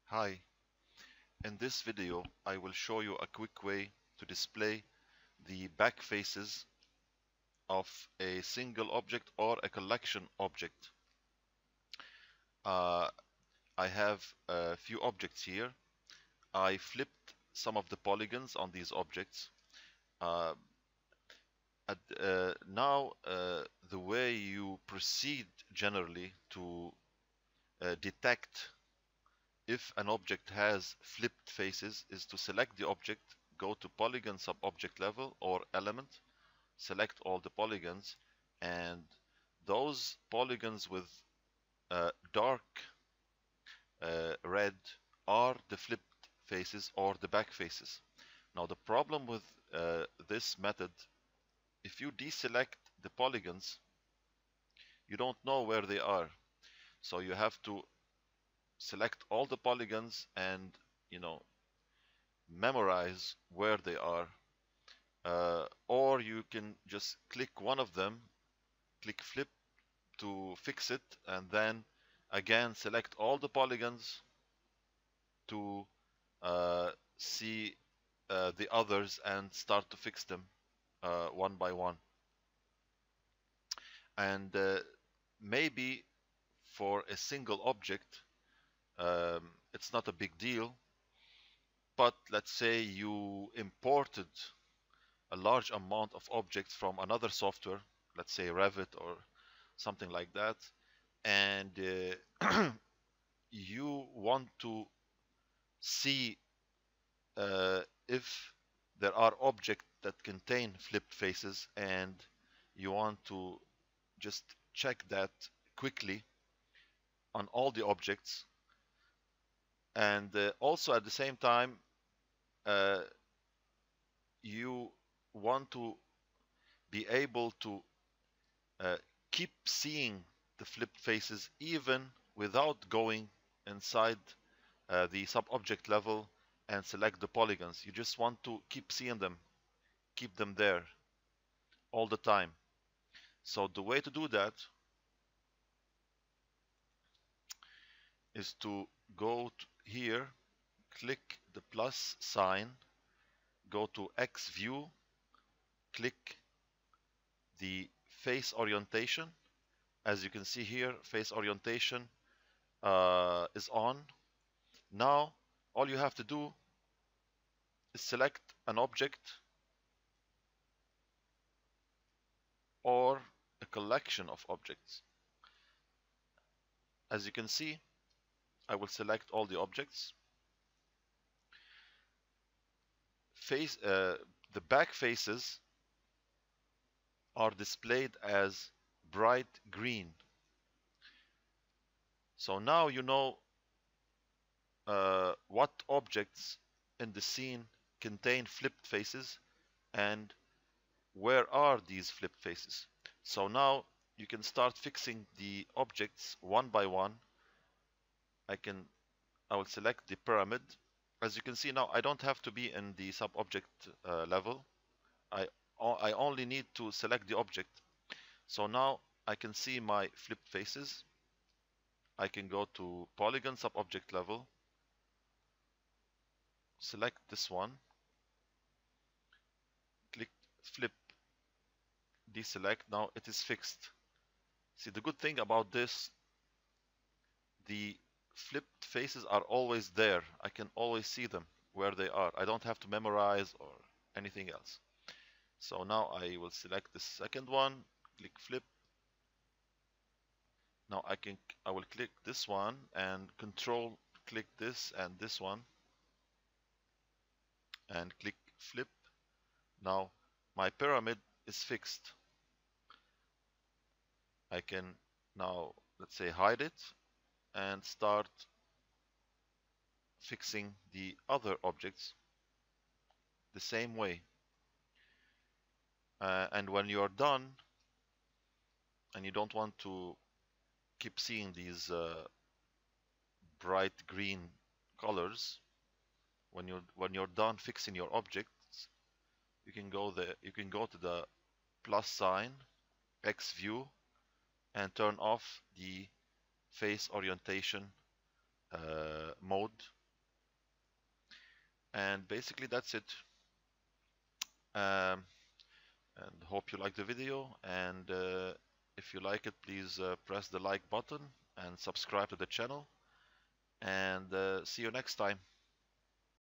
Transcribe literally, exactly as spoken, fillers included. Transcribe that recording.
Hi, in this video I will show you a quick way to display the back faces of a single object or a collection object. Uh, I have a few objects here. I flipped some of the polygons on these objects. Uh, at, uh, now uh, the way you proceed generally to uh, detect if an object has flipped faces is to select the object, go to polygon sub-object level or element, select all the polygons, and those polygons with uh, dark uh, red are the flipped faces or the back faces. Now the problem with uh, this method, if you deselect the polygons, you don't know where they are. So you have to select all the polygons and, you know, memorize where they are. Uh, or you can just click one of them, click flip to fix it, and then again select all the polygons to uh, see uh, the others and start to fix them uh, one by one. And uh, maybe for a single object um, it's not a big deal, but let's say you imported a large amount of objects from another software, let's say Revit or something like that, and uh, you want to see uh, if there are objects that contain flipped faces, and you want to just check that quickly on all the objects, and uh, also at the same time uh, you want to be able to uh, keep seeing the flipped faces even without going inside uh, the sub-object level and select the polygons. You just want to keep seeing them, keep them there all the time. So the way to do that is to go to here, click the plus sign, go to X view, click the face orientation. As you can see here, face orientation uh, is on. Now all you have to do is select an object or a collection of objects. As you can see, I will select all the objects. Face, uh, the back faces are displayed as bright green. So now you know uh, what objects in the scene contain flipped faces and where are these flipped faces. So now you can start fixing the objects one by one. I can I will select the pyramid. As you can see now, I don't have to be in the sub-object uh, level. I, I only need to select the object. So now I can see my flipped faces. I can go to polygon sub-object level, select this one, click flip, deselect. Now it is fixed. See, the good thing about this, the flipped faces are always there. I can always see them where they are. I don't have to memorize or anything else. So now I will select the second one, click flip. Now I can I will click this one and control click this and this one and click flip. Now my pyramid is fixed. I can now, let's say, hide it and start fixing the other objects the same way. Uh, and when you're done and you don't want to keep seeing these uh, bright green colors, when you're when you're done fixing your objects, you can go there you can go to the plus sign, X view, and turn off the face orientation uh, mode, And basically that's it. Um, and hope you like the video, and uh, if you like it, please uh, press the like button and subscribe to the channel, and uh, see you next time.